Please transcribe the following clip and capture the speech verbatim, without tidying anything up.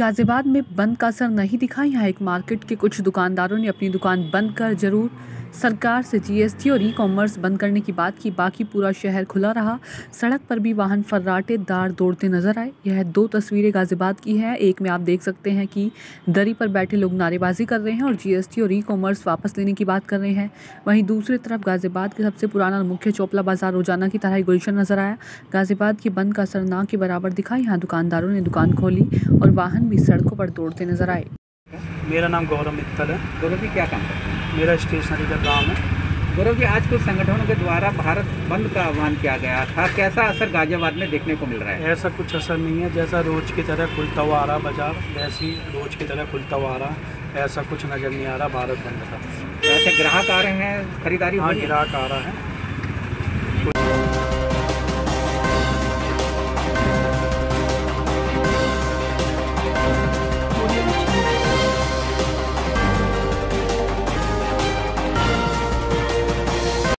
गाजियाबाद में बंद का असर नहीं दिखा। यहाँ एक मार्केट के कुछ दुकानदारों ने अपनी दुकान बंद कर जरूर सरकार से जीएसटी और ई कॉमर्स बंद करने की बात की, बाकी पूरा शहर खुला रहा। सड़क पर भी वाहन फर्राटे दार दौड़ते नजर आए। यह दो तस्वीरें गाजियाबाद की हैं। एक में आप देख सकते हैं कि दरी पर बैठे लोग नारेबाजी कर रहे हैं और जीएसटी और ई कॉमर्स वापस लेने की बात कर रहे हैं। वहीं दूसरी तरफ गाजियाबाद के सबसे पुराना मुख्य चोपला बाजार रोजाना की तरह गुलशन नजर आया। गाजियाबाद की बंद का असर ना के बराबर दिखा। यहाँ दुकानदारों ने दुकान खोली और वाहन भी सड़कों पर दौड़ते नजर आए। मेरा नाम गौरव मित्तल है। गौरव जी क्या काम करते हैं? मेरा स्टेशनरी का काम है। गौरव जी, आज कुछ संगठनों के द्वारा भारत बंद का आह्वान किया गया था, कैसा असर गाजियाबाद में देखने को मिल रहा है? ऐसा कुछ असर नहीं है। जैसा रोज की तरह खुलता हुआ आ रहा बाजार, वैसे ही रोज की तरह खुलता हुआ आ रहा। ऐसा कुछ नज़र नहीं आ रहा भारत बंद का। ऐसे ग्राहक आ रहे हैं, खरीदारी? हाँ, ग्राहक आ रहा है।